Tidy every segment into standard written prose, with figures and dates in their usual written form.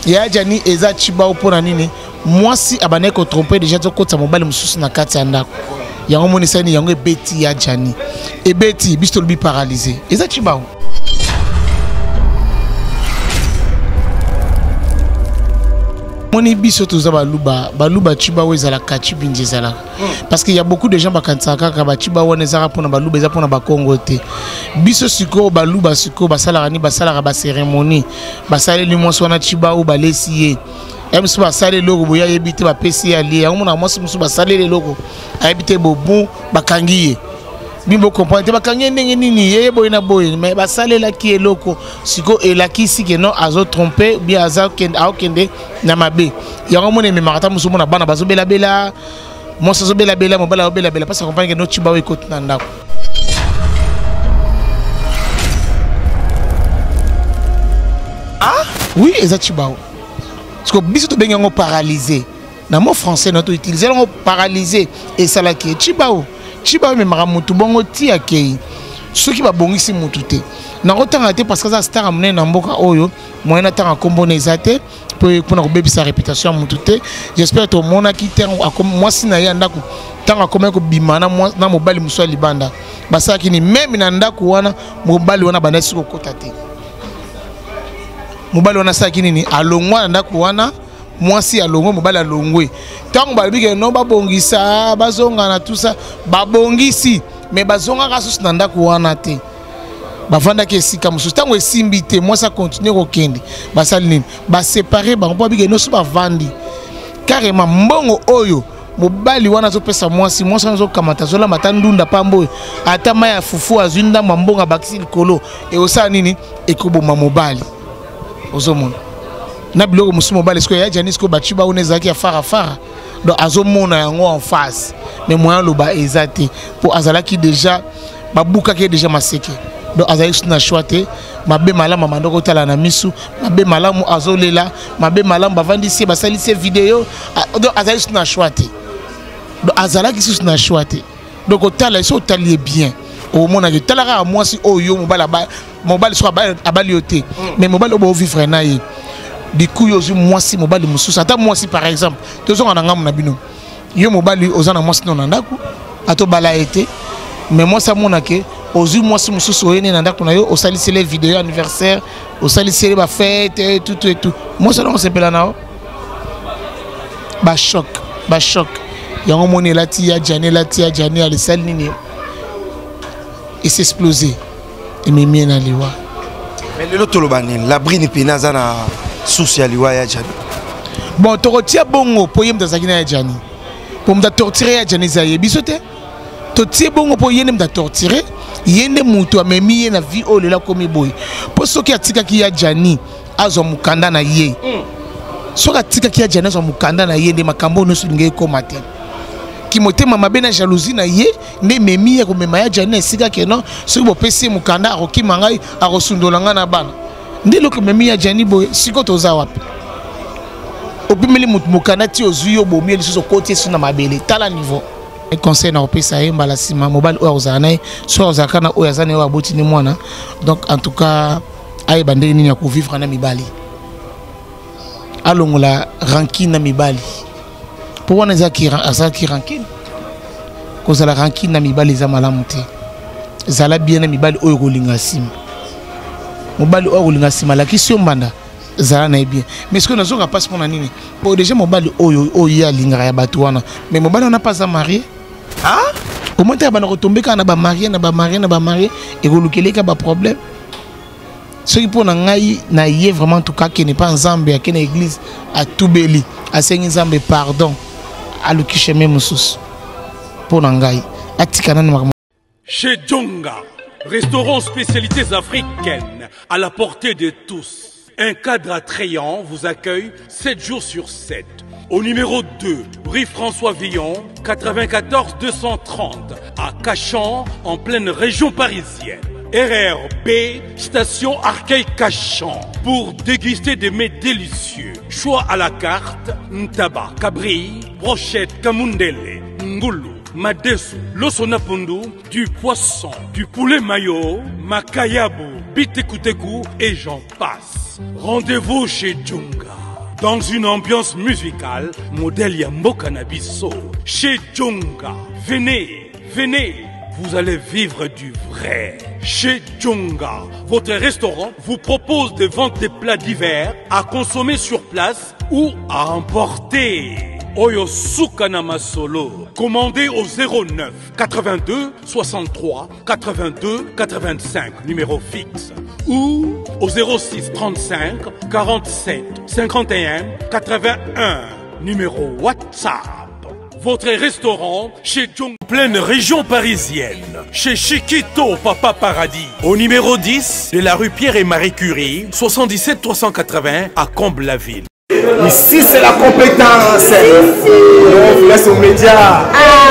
ya Jani eza Chibao pona nini moi si abane ko tromper déjà to kota mobile mususu na kati ya ndako yango monisa ni yango ebeti ya Jani ebeti biso lobi paralysé eza Chibao Moni biso toza baluba Chibao ezala kachi binje ezala parce qu'il y a beaucoup de gens bakansaka ka ba Chibao nezara pona baluba eza pona ba Congo te biso siko baluba siko basala ni basala ba cérémonie basale li monso na Chibao balesiye emso basale logo boya yebite ba pesi ali yango na monso musu basale le logo ayebite bobu bakangiye bimbo comprendre bakangiye ndenge nini yeye boy na boy mais basale la ki eloko siko elaki sike non azo tromper bien aza kende na mabe yango mona me marata musu mona bana bazo bela bela monso zo bela bela mobala bela bela parce que comprendre que no Chibao ekoti na ndako. Ah oui eza Chibao parce que biso to benga ngo paralysé na mot français notre utiliser ngo paralysé et ça la qui Chibao me mara mutu bongo ti akei soki ba bongisi mutu te na otanga te parce que ça star amene na mboka oyo moyena tanga kombo na ezate pour na kobebisa réputation mutu te j'espère to mona ki terme moi sina ya ndako tanga komeko bimana na mobali muso libanda basaki ni même na ndako wana mobali wana banasi ko kota te mobali wana saki nini alongwa na ndako wana mwasi alongwe mobali alongwe tango balibike no babongisa bazonga na tout ça babongisi mais bazonga kasusu na ndako wana te bavanda ke sika mususu tango esimbi te mwasi continue kokende basali nini ba séparer bango po bike no so bavandi carrément mbongo oyo mobali wana zopesa mwasi wana kamata zola matandunda pambo ata maya fufu azwinda mbonga bakisi likolo e osala nini ekoboma mobali ozomona na biloko musu mobali sko ya Jani sko bachiba onezaki ya fara donc azomona yango en face mais moyen loba ezate pour azalaki déjà babuka ke déjà maseke donc azali na choite mabe malamu mandoko tala na misu mabe malamu azolela mabe malamu bavandisi basalisi vidéo donc azali na choite donc azalaki sous na choite donc otala iso otali bien au mona ke talaka mwasi oyo mobali so abali yote mais mobali obo vivre na ye du coup yozu mwasi mobali mususu ata mwasi par exemple tozonga na ngamu na bino yo mobali ozana mwasi no ndako ato bala été mais moi ça mona ke ozu mwasi mususu oyene na ndako na yo osalisi les vidéos anniversaire osalisi ba fête tout moi ça on s'appelle nao ba choc yango moni la tia Jani ali sal nini et s'exploser et me mien na liwa mais le tolobani la brine penaza na souci aliwa ya Jani bon torotia bongo po yem dazakina ya Jani pour me torturer ya Jani za yebisote to tie bongo po yene me torturer yene mutu amemi na vie o lela komi boy po soki atika ki ya Jani azo mukanda na ye soki atika ki ya Jani azo mukanda na ye de makambo no sulinge ko matin ki motema mabe na jalousie na ye ne memi ya ko mema ya Jani esika keno soki bo pesi mukanda akoki mangai akosundolanga na bana ndelo ko memi ya Jani boy siko toza wapi opimeli mukanda ti ozuyo bo mieli so kotie suna mabele tala niveau et conseil na opesa ye mbala sima mobile o ozana so ozaka na o yazana o aboti ni mwana donc en tout cas ay bande ni ya ko vivre na mibali alongola rankine na mibali pour wana zaki rankine ko zala rankine na mibali za malamu te zala bien na mibali o kolinga sima mobali o kolinga sima la kisio mbanda zala na bien mais ce que nous avons pas pour nini pour déjà mobali o ya linga ya batu wana mais mobali on n'a pas à marier. Ah au moins tu as retombé quand on a marié et relukele ka ba problème ce qui pour ngai na yé vraiment en tout cas qui n'est pas en Zambie qui est église à Toubeli à Saint-Zambie pardon à lukisheme musus pour ngai atikana na chez Djonga restaurant spécialités africaines à la portée de tous. Un cadre attrayant vous accueille 7 jours sur 7. Au numéro 2, rue François Villon, 94 230, à Cachan, en pleine région parisienne. RRB, station Arcueil-Cachan, pour déguster des mets délicieux. Choix à la carte, ntaba, cabri, brochette, kamundele, ngoulou, madesu, losonapundu, du poisson, du poulet mayo, makayabu, bitekuteku et j'en passe. Rendez-vous chez Djonga. dans une ambiance musicale, modèle Yambo Cannabiso. Chez Djonga, venez, venez, vous allez vivre du vrai. Chez Djonga, votre restaurant vous propose de vendre des plats divers à consommer sur place ou à emporter. Oyo Sukanama Solo. Commandez au 09 82 63 82 85, numéro fixe. Ou au 06 35 47 51 81, numéro WhatsApp. Votre restaurant chez Djonga, pleine région parisienne, chez Chiquito Papa Paradis, au numéro 10 de la rue Pierre et Marie Curie, 77 380 à Comble-la-Ville. Ici c'est la compétence. On laisse aux médias.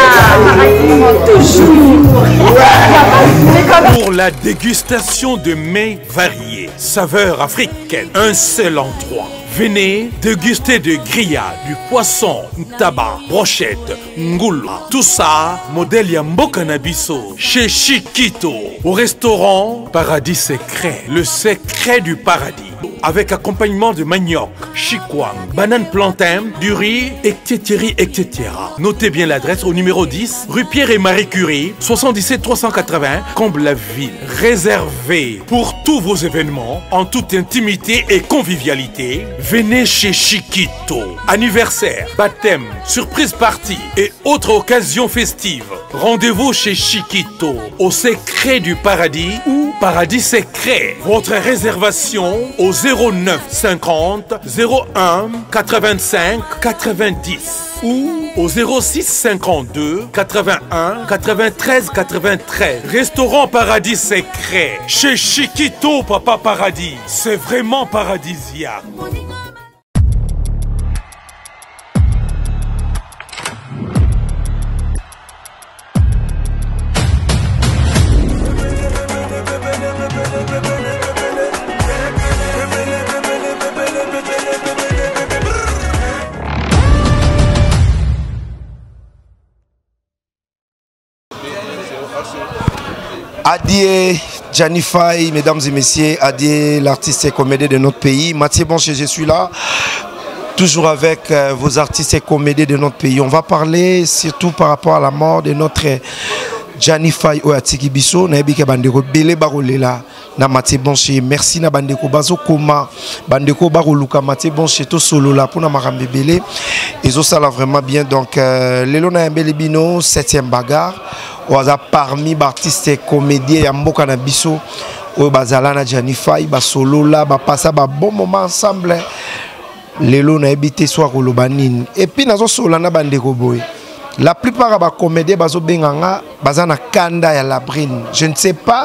Toujours. Pour la dégustation de mets variés, saveurs africaines, un seul endroit. Venez déguster de grillades, du poisson, tabac, brochette, ngoula. Tout ça, modèle Yambo Cannabiso, chez Chiquito, au restaurant Paradis Secret, le secret du paradis. Avec accompagnement de manioc, chikwang, banane plantain, du riz, etc., etc. Notez bien l'adresse au numéro 10, rue Pierre et Marie Curie, 77 380, Comble-la-Ville. Réservé pour tous vos événements, en toute intimité et convivialité. Venez chez Chiquito. Anniversaire, baptême, surprise party et autres occasions festives. Rendez-vous chez Chiquito, au secret du paradis ou Paradis Secret. Votre réservation au 09 50 01 85 90 ou au 06 52 81 93 93. Restaurant Paradis Secret chez Chiquito Papa Paradis. C'est vraiment paradisiaque. Adieu Gianni Faye, mesdames et messieurs, adieu l'artiste et comédien de notre pays. Mathieu Boncher, je suis là, toujours avec vos artistes et comédiens de notre pays. On va parler surtout par rapport à la mort de notre Gianni Faye ou Atiki Bisso. Naibike bandeko bele barolela na Mathieu Boncher. Merci na bandeko bazo koma bandeko baroluka Mathieu Boncher to solo la pour na marambe bele. Ils ont ça là vraiment bien. Donc lelo na yambele bino 7e bagarre. Parmi les artistes et comédiens Yambo Cannabiso, bazalana Gianni Faye, solo là, passer un bon moment ensemble. Lelo na habité soir au Lobanine. Et puis nazo solo na bandeko boy. La plupart des comédiens bazo benganga bazana kanda ya Labrine. Je ne sais pas.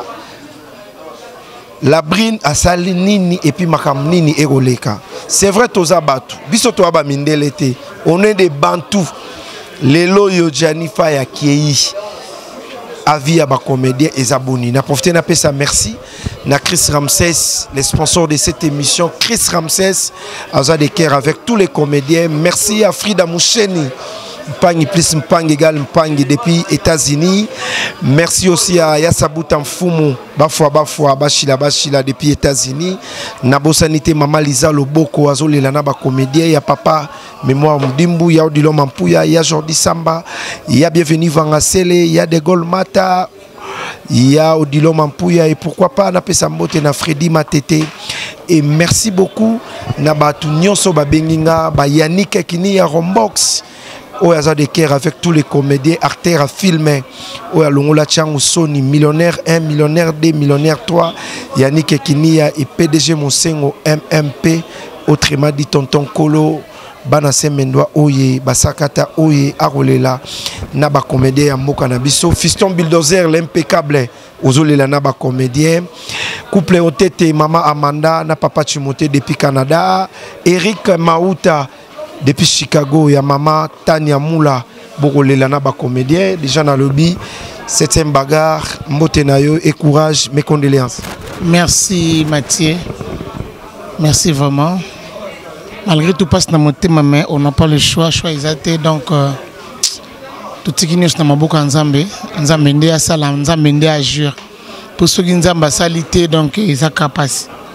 Labrine a sali nini et puis makam nini eroleka. C'est vrai toza batu. Biso to aba mindelete. On est des bantous. Lelo yo Gianni Faye a kiei. Avis à ma comédien et abonnés. N'a profité n'a pas ça merci. Na Chris Ramsès, les sponsors de cette émission. Chris Ramsès, Aza de Caire avec tous les comédiens. Merci à Frida Moucheni. Mpangi plus Mpangi égal Mpangi depuis États-Unis. Merci aussi à Yasabuta Mfumu Bafwa Bashila depuis États-Unis. Nabosanité Mama Lisa Loboko Azole Lana ba comédien ya papa Mémoire Mdimbu ya Odilo Mampuya ya Jordi Samba ya Bienvenue Vangasele ya De Gaulle Mata ya Odilo Mampuya et pourquoi pas na pesa mbote na Freddy Matete. Et merci beaucoup na batu nyonso ba benginga ba Yannick Kini ya Rombox. Oyaza de Caire avec tous les comédiens, acteurs à filmer. Oya Longola Changou Sony, millionnaire 1, millionnaire 2, millionnaire 3. Yannick Kinia et PDG Monsengo MMP. Autrement dit Tonton Kolo, Banase Mendoa Oye, Basakata Oye, Arolela, Naba comédien Yambo Cannabiso. Fiston Bulldozer, l'impeccable. Ozolela Naba comédien. Couple Otete, Maman Amanda, na Papa Timothée depuis Canada. Eric Maouta. Depuis Chicago, il y a Maman Tania Moula, Bogolela na ba comédien, déjà dans le lobby, 7e bagarre, Mbotenayo et courage, mes condoléances. Merci Mathieu, merci vraiment. Malgré tout passe dans mon thème, mais on n'a pas le choix exacté donc tout ce qui nous est dans ma boucle Nzambe, Nzambe ndé à sala, Nzambe ndé à jure. Pour ceux qui Nzambe salité donc ils ont capacité.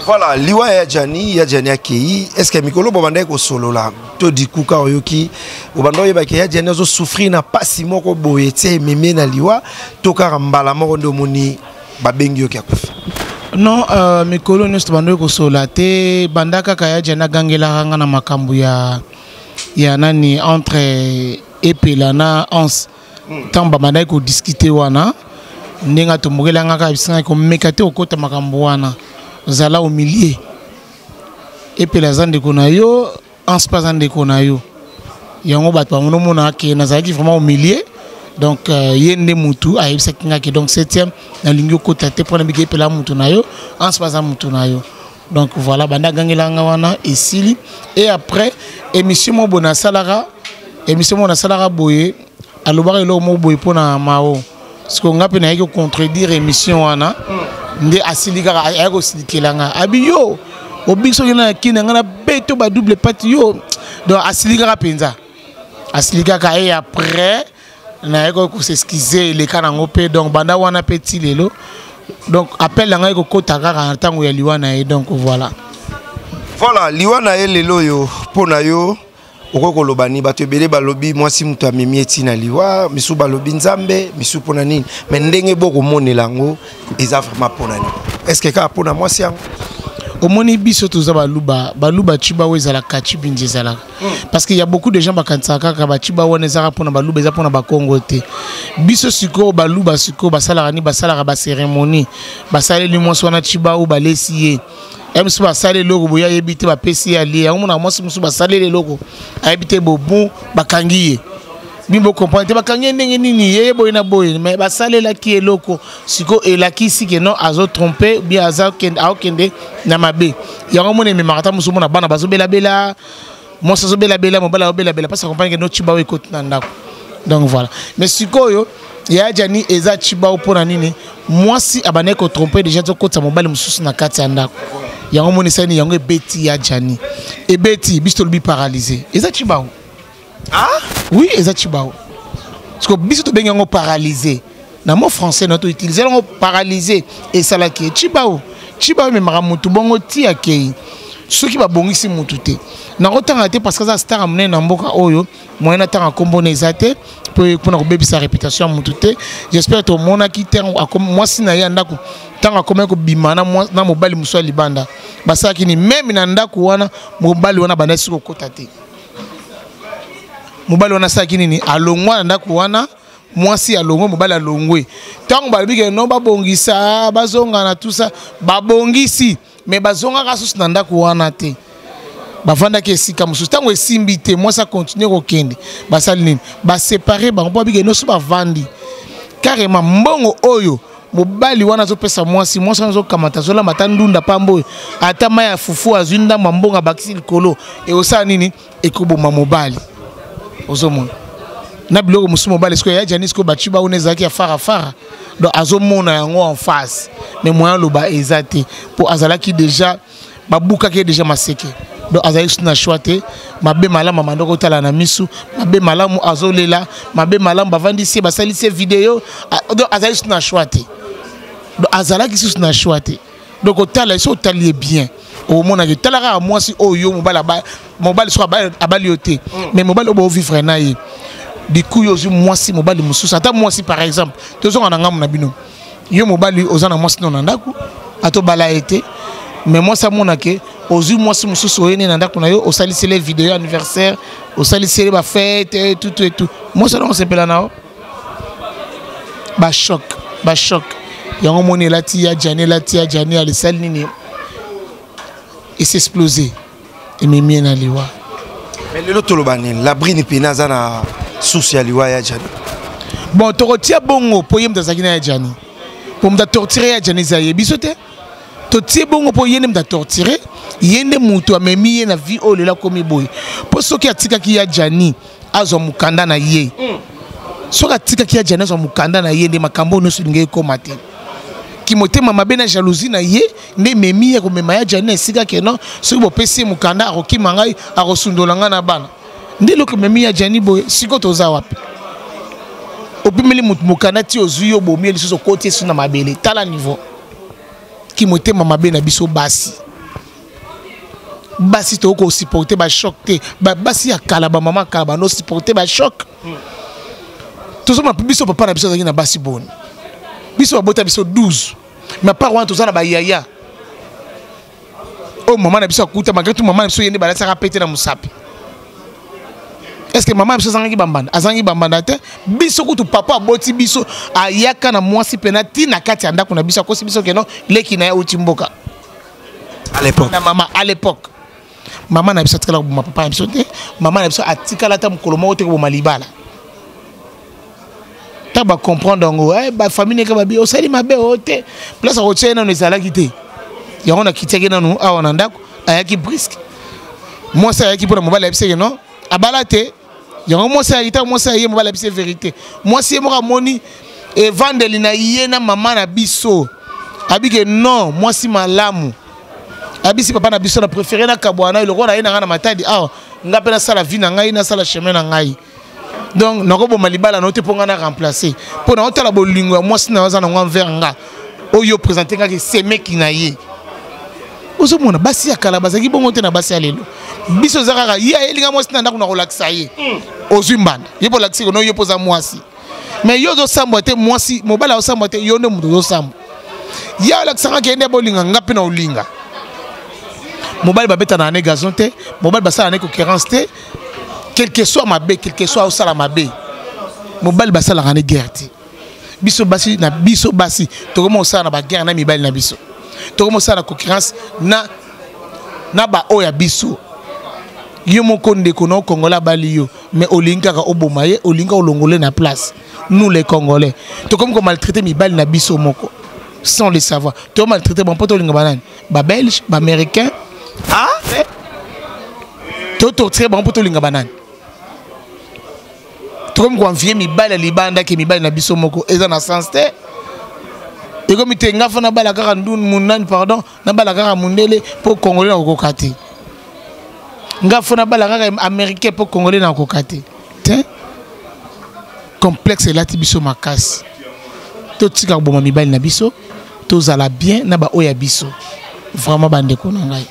Voilà, liwa ya Jani akei. Est-ce que mikolo bobanda ko solo la to di kuka oyoki obanda yeba ke ya Jani zo souffrir na pasi moko boye tie meme na liwa to ka mbala moko ndo moni babengi yo akufa. Non, mikolo ne bando ko solo te banda kaka ya Jani gangela ranga na makambu ya nani entre epelana ons tamba banda ko discuter wana ndinga to mogela ngaka bisinga ko mekate okota makambu wana. Zala au milieu et puis les ande konayo en se passant de konayo yango bat pa mono mona ke nazaki vraiment au milieu donc yende mutu a yebisa kinga ke donc 7e na lingio kota te pona bige pela mutu nayo en se passant mutu nayo donc voilà banda gangela ngawana et sili et après émission mo bona salara boye alobara lo mo boye pona mao ce qu'on a peine à contredire émission wana nde asilika ayako silikelanga abiyo obiso yana kina ngana beto ba double partie yo donc asilika penza asilika ka et après na yako ko s'excuser les kana ngopé donc banda wana petit lelo donc appel nga yako kota kaka ntango ya liwana et donc voilà liwana e lelo yo pona yo okoko lobani bato ebele balobi mwasi mutu amemi etina liwa misu balobi nzambe misu pona nini mais ndenge boko monela ngo eza vraiment pona nini est-ce que ka pona mwasi yango omoni biso toza baluba chiba wezala kachi binjezala parce qu'il y a beaucoup de gens bakanisa kaka ba chiba wana ezaka pona baluba eza pona ba Congo te biso siko baluba siko basala ni basala ba cérémonie basale li mwasi wana chiba ou balesiye MC ba sale logo boya yebite ba PC ali amuna mwasi musu ba sale le logo ayebite bobu bakangiye bimbo comprendre bakangiye ndenge nini yebo ina boy mais ba sale la ki eloko siko elaki sike non azo tromper bien aza kende na mabe yango mona me marata musu mona bana bazo bela mwasi zo bela mobala bela parce que comprendre que no chiba we kotina ndako donc voilà mais siko yo ya Jani eza chiba opona nini mwasi abane ko tromper déjà to kota mobile mususu na kati ya ndako yango moni sani yango ebeti ya Jani ebeti biso lobi paralysé eza chibao ah oui eza chibao parce que biso to benga ngo paralysé na mot français notre utiliser ngo paralysé et salaki chibao me maramutu bongo ti akei soki ba bongisi mutu te na otanga te parce que ça star amné na mboka oyo moyena tanga kombo na ezate pour na kobebisa réputation mutu te j'espère to mona ki terme moi sina ya ndako tanga komeko bimana na mobali muswa libanda basaki ni même na ndako wana mobali wana bana siko kota te mobali wana saki nini alongwa na ndako wana mwasi alongwe mobali alongwe tango balibike no babongisa bazonga na tout ça babongisi mais bazonga kasusu na ndako wana te bavanda ke sika mususu tango esimbi te mwasi continue kokende basali nini baséparer bango po bike no so bavandi carrément mbongo oyo mobali wana azopesa mwasi wana kamata zola matandunda pambo ata maya fufu azwinda mbonga bakisi likolo e osala nini ekoboma mobali ozomona na biloko musu mobali siko ya Jani siko bachiba unezaki ya fara donc azomona yango en face mais moyen loba ezate pour azalaki déjà babuka ke déjà maseke donc azali na choite mabe malamu mandoko tala na misu mabe malamu azolela mabe malamu bavandi si basali se vidéo donc azali na choite donc azalaki sous na choite donc otala iso otali bien au mona ke talaka mwasi oyo mobali so abali yote mais mobali obo vivre na ye du coup yozu mwasi mobali mususu ata mwasi par exemple tozonga na ngamu na bino yo mobali ozana mwasi no ndako ato bala été mais moi ça mona ke ozu mwasi mususu oyene na ndako na yo osalisi les vidéos anniversaire osalisi ba fête et tout moi ça on s'appelle nao ba choc yango moni lati ya Jani ali sal nini et s'exploser et mimi na liwa mais lelo tolobani la brine penaza na souci ya liwa ya Jani bon torotia bongo po yem dazakina ya Jani pour me torturer ya Jani za yebiso te to tie bongo po yene me torturer yende mutu amemi na vie o lela komi boy po soki atika ki ya Jani azo mukanda na ye soki atika ki ya Jani azo mukanda na ye nde makambo no sulinge ko mate ki motema mabe na jalousie na ye nde memi ya ko mema ya Jani esika ke non soki bo pesi mukanda akoki mangai akosundolanga na bana nde loko memi ya Jani boy siko toza wapi opimeli mukanda ti ozuyo bomi eli so kote suna mabele tala niveau ki motema mabe na biso basi basi to ko supporter ba choc te basi ya kala ba maman kala ba no supporter ba choc tout ça ma biso papa na biso na basi bon biso bota biso 12 mais pas wan to ça na ba yaya oh maman na biso akuta malgré tout maman na biso yende ba la saka péter na musapi. Est-ce que maman biso zangi bambanda azangi bambanda te biso kutu papa aboti biso ayaka na mwasi penati na kati ya ndako na biso akosi biso keno leki na ya utimboka à l'époque na maman à l'époque maman na biso tikala boma papa na biso te maman na biso atikala ta mukolo moko te ko malibala ta ba comprendre ngo ba famille ka ba bi osali mabe ote place o tshena no ezala kite yango na kiteke na no awa na ndako ayaki brisk moi ça ayaki pour mobile biso non abalate yango moi ça ayita moi ça yé mobile biso vérité moi si mo ka moni e vandeli na yena maman na biso abike non moi si malamu abisi papa na biso na préféré na kabwana le roi na yena na matadi ah ngape na sala vie na ngai na sala chemin na ngai donc nako bo malibala no te ponga na remplacer pour na otala bolingo moi si na za na ngwa nga oyo présenter nga ke semeki na ye ozo mona basi ya kala bazaki bongo te na basi ya lelo biso zakaka ya elinga moi si na ndako na relaxa ye ozumbanda ye po laxi no yo poza mwasi mais yo zo sambo te mwasi mobala o sambo te yo nde muto zo sambo ya laxanga ke ende bolinga ngape na olinga mobile babeta na ane gazon te mobile basala na concurrence te quel que soit ma bé quel que soit au sala ma bé mobile basala na guerre te biso basi na biso basi to komo sala na ba guerre na mibali na biso to komo sala na concurrence na ba oya biso yo moko ndeko na Congolais bali yo mais olinga ka obomaye olinga olongole na place nous les Congolais to komo ko maltraiter mibali na biso moko sans le savoir to maltraiter bon poto olinga banane ba belge ba américain ah toto très bon poto olinga banane to komo ko envier mibali libanda ke mibali na biso moko eza na sens te et comme tu nga fana bala kaka ndun munani pardon na bala kaka mundele pour Congolais na kokati nga fana bala kaka américain pour Congolais na kokati te complexe la tibiso makasi to tika boma mibali na biso to zala bien na ba oya biso vraiment bandeko na ngai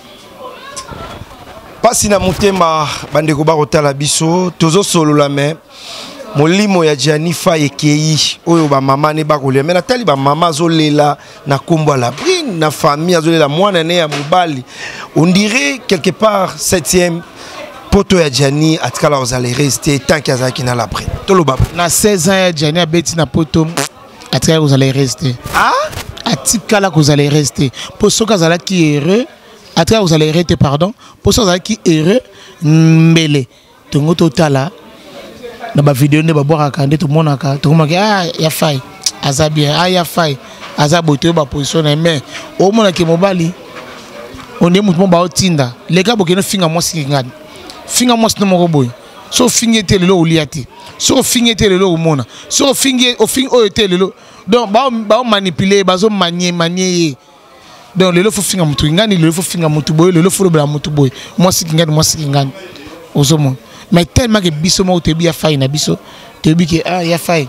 pasi na motema bandeko ba kotala biso tozo solo la main molimo ya Gianni Faye ekei oyo ba mama ne ba kolia mais na tali ba mama zolela na kombo la brine na famille azolela mwana ne ya mobali on dirait quelque part 7e poto ya Gianni atkala ozale rester tant qu'il y a na la brine to lo ba na 16 ans ya Gianni abeti na poto atkala ozale rester ah atikala kozale rester pour ceux qui zala qui heureux atkala ozale rester pardon pour ceux qui heureux mbele tongo totala na ba vidéo ne ba boire kande to monaka to komaki ah ya Faye aza bien ah ya Faye aza boto ba position na mais o mona ke mobali on est mutu ba otinda les gars bokeno finga mo singani finga mo sino moko boy so fingete lelo oliati so fingete lelo omona so finge o fing o lelo donc ba manipuler bazo manier donc lelo fo finga mutu ngani lelo fo finga mutu boy lelo fo lobela mutu boy mo singani ozomo mais tellement que biso mo te bi ya Faye na biso te bi que ah ya Faye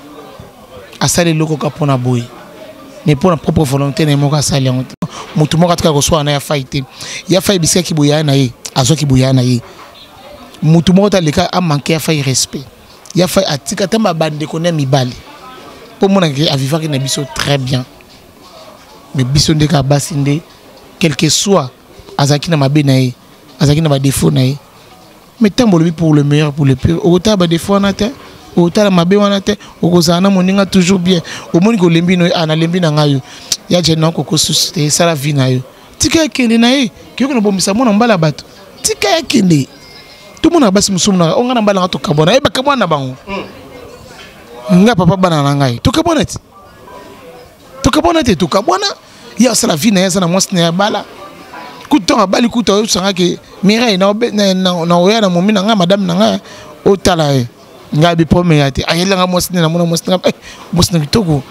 asale loko ka pona boy mais pour la propre volonté ne mo ka sale mutu mo ka tika ko so na ya Faye te ya Faye bisika ki boya na ye azo ki boya na ye mutu mo ta leka a manquer ya Faye respect ya Faye atika tamba bande ko na mibali pour mona ke aviva ki na biso très bien mais biso ndeka basinde quel que soit azaki na mabe na ye azaki na ba défaut na ye mais tant pour le meilleur pour le pire autant ba défaut na te autant la mabe wana te okozana moninga toujours bien au moni ko lembi no ana lembi na ngayo ya jena ko susciter ça la vie na yo tika kende na ye ki ko no bomisa mona mbala bato tika kende tout mona basi musumu na onga na mbala to kabona e ba kabona bango nga papa bana na ngai to kabona te to kabona ya ça la vie na ya sana mwasi na ya bala kutonga bali kuto sanga ke mira na oya na momi na nga madame na nga otala e nga bi pomeyate ayela nga mwasi na mona mwasi na kitoko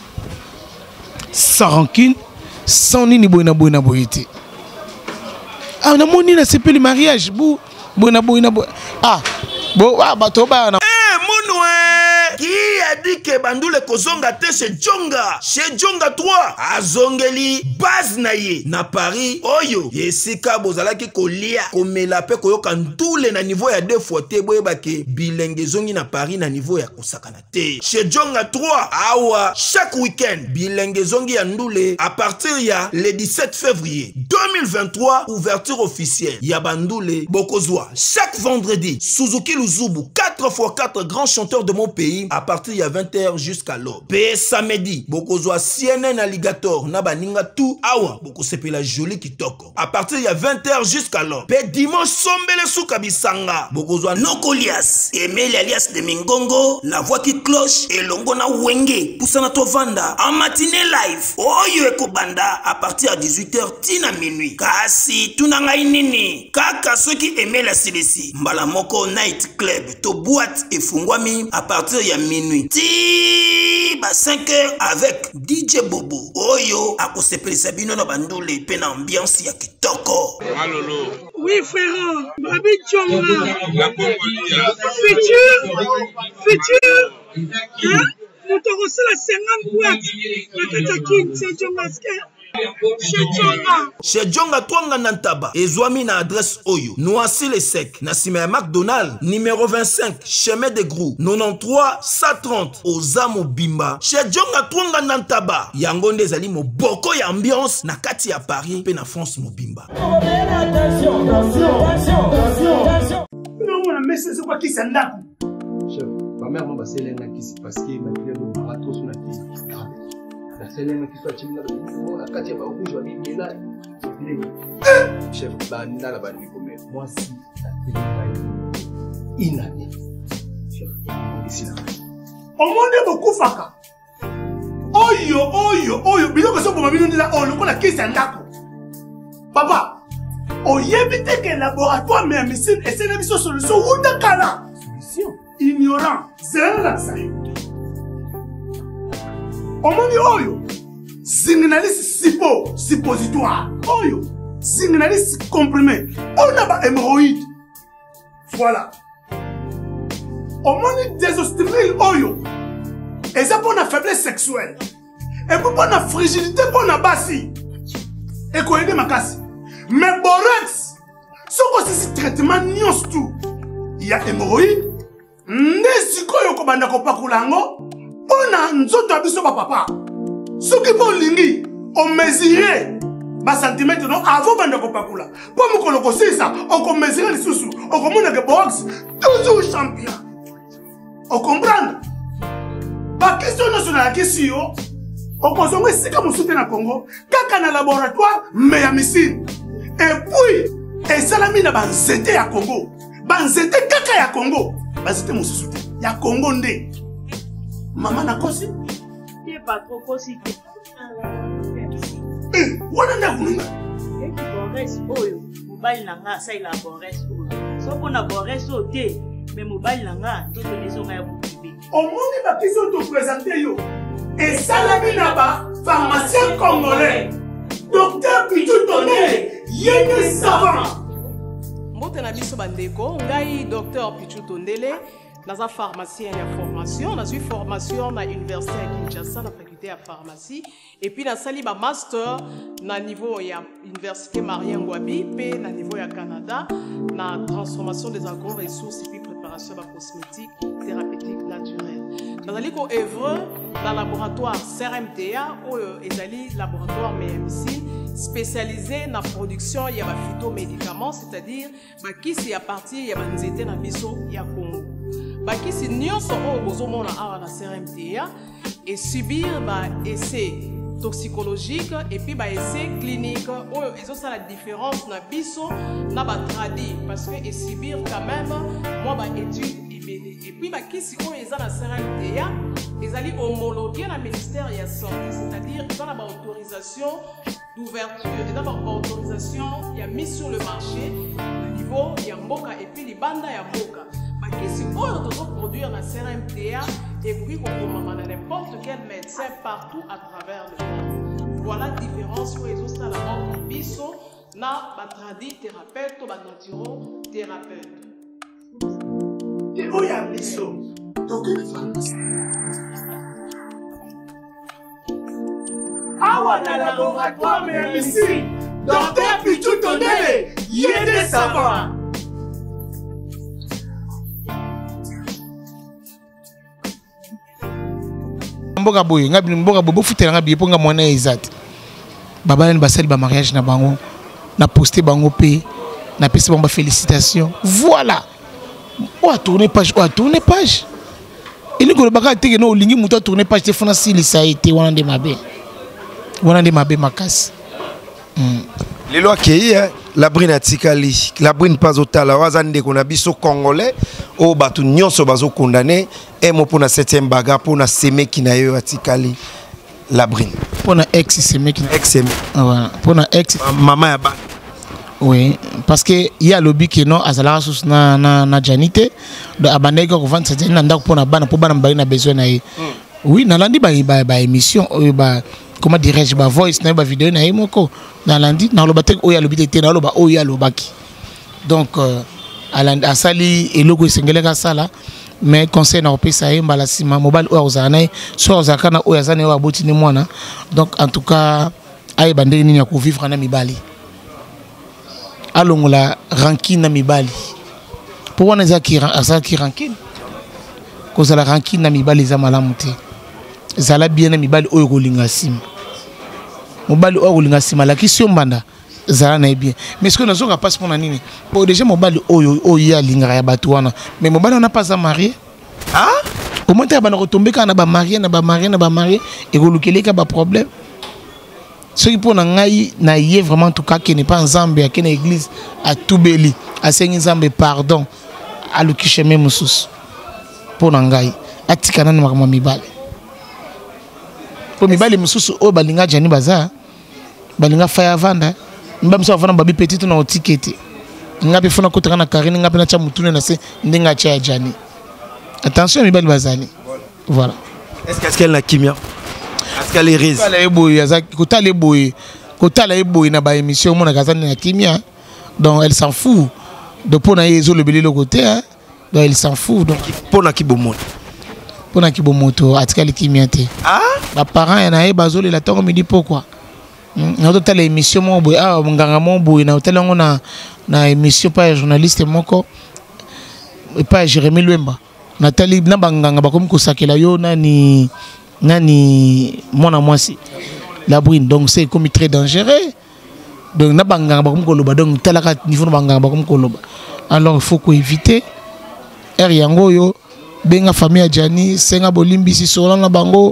sans rancune sans nini boina boyete ah na moni na sepeli mariage bu boina ah bo ah bato ba na monoué qui a dit que bandule kozonga te chez Djonga. Chez Djonga 3, azongeli base na ye na Paris oyo yesika bozalaki kolia komela pe koyoka ndule na niveau ya 2 fois te boyeba ke bilenge zongi na Paris na niveau ya kosakana te. Chez Djonga 3 awa chaque week-end bilenge zongi ya ndule à partir ya le 17 février 2023 ouverture officielle ya bandule bokozwa chaque vendredi Suzuki Luzubu 4x4 grands chanteurs de mon pays à partir ya 20h jusqu'à l'aube. Pe samedi bokozwa CNN Alligator na baninga tout awa bokosepela joli kitoko à partir ya 20h jusqu'à l'aube. Pe dimanche sombele suka bisanga bokozwa Nokolias Emile alias de Mingongo la voix qui cloche et longo na wenge pusana tovanda en matinée live oyo ekobanda à partir à 18h tina minuit. Kasi tunanga inini kaka soki Emile Silesi mbala moko night club to boîte efungwami à partir ya minuit ti ba 5h avec DJ Bobo oyo akosepelisa bino na bandule pe na ambiance ya kitoko. Malolo. Oui frère, Babi Djonga. La Congolia. Futur. Hein? Nous t'avons reçu la 50 boîtes. La Katakin, c'est Djongaske. Chez Djonga Twanga Nantaba, ezwami na adresse Oyo, Noisy le Sec, na sima ya McDonald, numéro 25, chemin de Grou, 93 130, Ozamo Bimba. Chez Djonga Twanga Nantaba, yango nde ezali moboko ya ambiance na kati ya Paris pe na France Mobimba. Attention. Non, on a mis ce quoi qui s'en a. Chef, ma mère m'a passé l'un qui s'est passé, ma fille a barato sur la tête. La seule qui soit timide, la Katia va rouge, on est là. Chef, banda la bande comme moi, si ça fait une année. Chef, ici là. Au monde est beaucoup faka. Oyo, bilo que ça pour ma vie, là, on le qui s'en a. Papa, on y évite que le laboratoire mais missile et c'est la mission solution ou de cala. Solution. Ignorant, c'est la saille. Omoni oyo signaliste suppositoire oyo signaliste comprimé on a ba hémorroïde voilà omoni désostimile oyo et ça pour la faiblesse sexuelle et pour la fragilité pour la basi et quoi aider makasi mais borex ce que c'est traitement nyos tout il y a hémorroïde ndesiko yo ko banda ko pakulango Ona nzoto abiso ba papa. Soki po lingi on mesurer ba centimètre non avant banda ko pakula. Po mukolo ko sisa on ko mesurer les sous. On ko mona ke box toujours champion. On comprend? Ba question nationale question on ko zongo sika musute na Congo kaka na laboratoire mais ya missile. Et puis et salami na banzete ya Congo. Banzete kaka ya Congo. Banzete musute ya Congo nde. Maman n'a pas si. Il n'est pas trop possible. Eh, on a un et qui boresse oyo, mobile nanga ça il a boresse oyo. So qu'on a boresse au thé, mais mobile nanga tout les gens à bouger. Au monde va qui sont te présenter yo. Et Salami Naba, pharmacien congolais, docteur Pichou Tondele, yéné savant. Mbotena biso bandeko, ngai docteur Pichou Tondele. Dans un pharmacien de formation, dans une formation à l'université à Kinshasa, la faculté de pharmacie, et puis dans un master na niveau ya université Marien Ngouabi, puis na niveau ya Canada, na transformation des agro-ressources et puis préparation de cosmétiques thérapeutiques naturelles. Dans un œuvre dans le laboratoire CRMTA ou ezali laboratoire MMC spécialisé dans la production de phytomédicaments, c'est-à-dire qui c'est à partir de nzete na biso ya Congo. Qui c'est nyonso o bozomona awa na CRMTA et subir essai toxicologique et puis essai clinique oyo ezosa la différence na biso na tradi parce que et subir quand même moi étude et puis qui si oyo eza na CRMTA ezali homologué na ministère ya santé, c'est-à-dire ils ont la autorisation d'ouverture et d'abord autorisation il y a mis sur le marché au niveau ya mboka et puis libanda ya mboka. Si on doit produire la CRMTA et puis qu'on peut n'importe quel médecin partout à travers le monde. Voilà la différence pour les autres à la mort biso na batradi thérapeute ou naturo thérapeute. Et où y a biso? Awa na laboratoire médecine, docteur Pichu Tondele, yéde savoir. Mboka boye, mboka boye, bofutela nga biye po nga mwana ezat. Baba ni basali ba mariage na bango, na poster bango pe, na pesa bango félicitations. Voilà. On a tourné page, on a tourné page. Et nous ko baka teke no lingi muto tourner page te fona sili ça été wana de mabe. Wana de mabe makas. Lelo akei la brine atikali, la brine pas otala wazande ko na biso congolais o batu nyonso bazo condamné et mo pona 7e baga pona seme kina yo atikali la brine. Pona ex seme kina ex seme. Voilà, pona ex maman ya ba. Oui, parce que il y a lobby qui non azala sus na janité de abandé ko vendre cette na ndako pona bana po bana mbali na besoin na ye. Oui, na landi ba émission ba comment dirais-je ba voice na ba vidéo na moko na landi na loba tek oya lobby te na loba oya lobaki. Donc a sali et logo sengele ka sala mais conseil na opesa ye mbala sima mobile oya ozana so ozaka na oya zana wa botini mwana. Donc en tout cas ay bandé ni ya ko vivre na mibali. Alongola rancune na mibali. Pour wana za ki rancune. Koza la rancune na mibali za malamu te. Zala bien na mibali oyo kolinga sima. Mobali oyo kolinga sima la kisio mbanda zala na bien. Mais ce que nous avons pas pour nini. Pour déjà mobali oyo ya linga ya batu wana. Mais mobali on n'a pas à marier. Ah? Comment tu vas retomber quand on a marié et kolukele ka ba problème. Ce qui pour ngai na yé vraiment en tout cas qui n'est pas en Zambie, qui n'est église à Toubeli, à Zambie pardon, à l'ukisheme musus. Pour ngai atikana na makama mibale. Pour mibale musus o balinga jani baza, balinga faya vanda, mbam so vana babi petit na otikete. Ngapi fona kotaka na karine ngapi na cha mutune na se ndinga cha jani. Attention mibale bazali. Voilà. Est-ce qu'elle na kimia? Est-ce qu'elle est riche? Donc elle s'en fout. Donc pour naïzo le belé le côté, donc elle s'en fout. Donc pour na kibomoto. Pour na kibomoto, atikali kimiate. Ah? Les parents y na bazo le latongo me dit pourquoi. Na total émission mon boy, ah munganga mon boy na total na émission pas journaliste moko pas Jérémy Luemba. Nathalie na banganga ba comme kosakela yo nani mon moi si la brune donc c'est comme très dangereux donc na banganga ba comme koloba donc talaka niveau na banganga ba comme koloba alors il faut éviter yango yo benga famille ya Jani senga bolimbisi solo na bango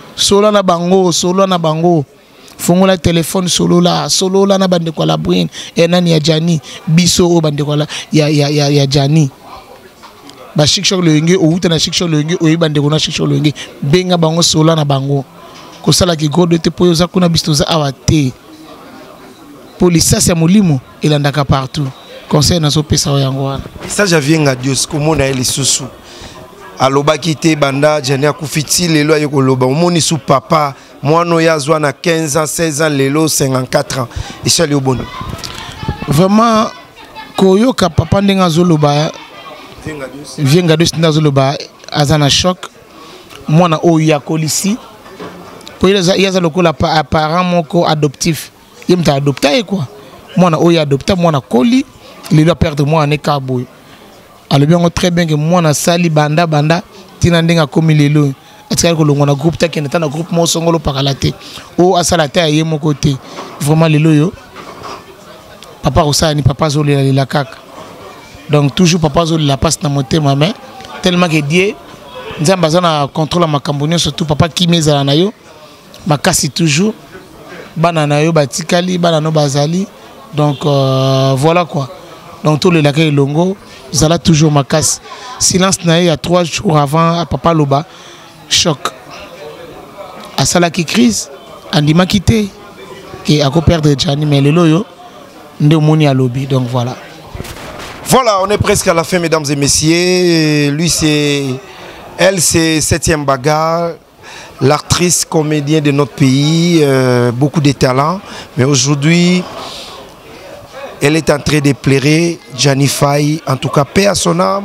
fongola téléphone solo la na bande kwa la brune et nani ya Jani biso o bande kwa la ya Jani ba shikshok lenge o uta na shikshok lenge o ibande ko na shikshok lenge benga bango sola na bango ko sala ki godo te po yoza kuna bistoza awate police sa molimo elandaka partout conseil na so pesa yango wana ça j'avais nga Dios ko mona eli susu aloba kité banda jani akufiti lelo ayeko loba omoni su papa mwana yazwa na 15 ans 16 ans lelo 54 ans et ça le bon vraiment koyoka papa ndenga zoloba Vienga de Snazoloba azana choc mwana oya kolisi pour yaza lokola parent moko adoptif yemta adopta quoi mwana oya adopta mwana koli il doit perdre moi ne kaboy alors bien très bien que mwana sali banda tina ndenga komi lelo atikali kolongo na groupe ta keneta na groupe mo songolo pakalate o asala ta yemo côté vraiment lelo yo papa osani papa zoli la kaka. Donc toujours papa zo la passe na moté ma main tellement que Dieu nzamba zana contrôle ma cambonio surtout papa qui meza na yo makasi toujours bana na yo batikali bana no bazali donc voilà quoi donc tout le lac longo zala toujours makasi silence na il y a 3 jours avant à papa loba choc à sala qui crise andima quitté qui a ko perdre Jani mais le loyo nde moni à lobby donc voilà. Voilà, on est presque à la fin, mesdames et messieurs. Lui, elle, c'est 7e bagarre, l'actrice comédienne de notre pays, beaucoup de talent. Mais aujourd'hui, elle est en train de pleurer, Jani Faye. En tout cas, paix à son âme.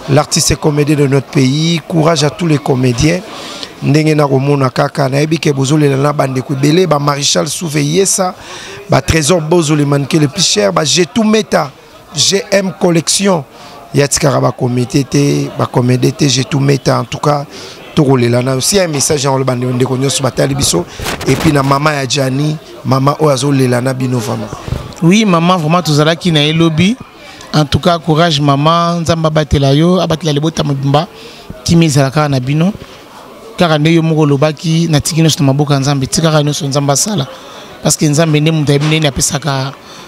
l'artiste et comédien de notre pays. Courage à tous les comédiens. Ndenge na komona kaka na yebi ke bozolela na bande ko belé ba Maréchal Souveillé ça ba Trésor Bozo le manqué le plus cher ba j'ai tout meta GM collection yatikara ba comité té ba comédie té j'ai tout meta en tout cas tokolela na aussi un message en le bande de konyo sur batali biso et puis na maman ya Jani maman oazo lela na bino vraiment. Oui maman vraiment tozala ki na lobby en tout cas courage maman nzamba batela yo abatela lebota mobimba kimizala na bino. Car nous sommes lobaki na tikino sto maboka nzambe tikara no so nzamba sala parce que nzambe ne mutayimne na pesaka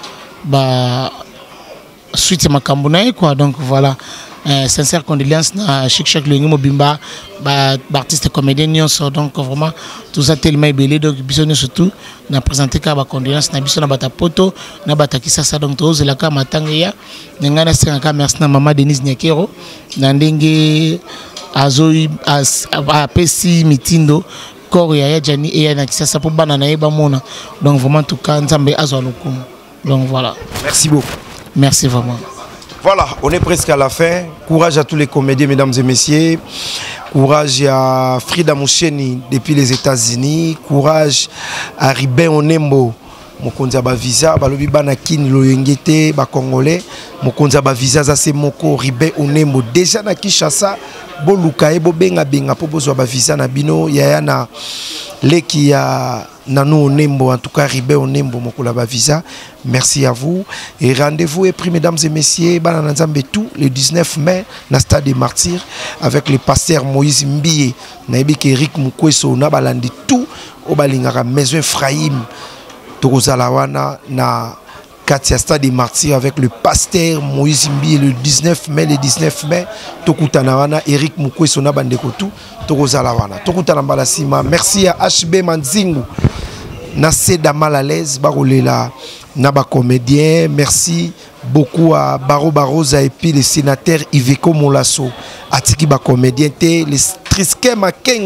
ba suite makambo na quoi donc voilà sincère condoléances na Chic le mobimba ba artiste comédien nyonso donc vraiment tout ça tellement belé donc biso surtout na présenter ka ba condoléances na biso na bata poto na bata kisasa donc to zela ka matangeya ngana senga merci na maman Denise Nyakero na ndenge azoi apesi mitindo korea ya Jani et ya nakisasa pour banana eba mona donc vraiment tout cas nzambe azwa lokumu donc voilà merci beaucoup merci vraiment voilà on est presque à la fin courage à tous les comédiens mesdames et messieurs courage à Frida Moucheni depuis les États-Unis courage à Ribin Onembo mokonza ba visa balobi bana kini loyengete ba congolais mokonza ba visa za se moko Ribin Onembo déjà na Kinshasa boluka ebo benga po bozwa ba visa na bino yaya na leki ya nanu Onembo en tout cas Ribin Onembo mokola ba visa merci à vous et rendez-vous est pris mesdames et messieurs bana nzambe tout le 19 mai na stade des Martyrs avec le pasteur Moïse Mbie na ebiki Eric Mukweso na balandi tout au balingara maison Ephraim Tokozalawana na Katia Stade des Martyrs avec le pasteur Moïse Mbie le 19 mai Tokutanawana Eric Mukweso na bandeko tout Tokozalawana Tokutana balasima merci à HB Manzingu na Seda mal à l'aise barolela na ba comédien merci beaucoup à Baro Barosa et puis le sénateur Iveko Molasso atiki ba comédien té le Triske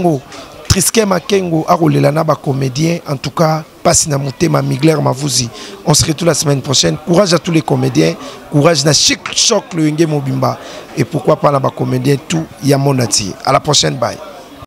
Makengo arolela na ba comédien en tout cas passe na mutema Migler Mavuzi on se retrouve la semaine prochaine courage à tous les comédiens courage na Chic le Ngé Mobimba et pourquoi pas na ba comédien tout ya monati à la prochaine bye.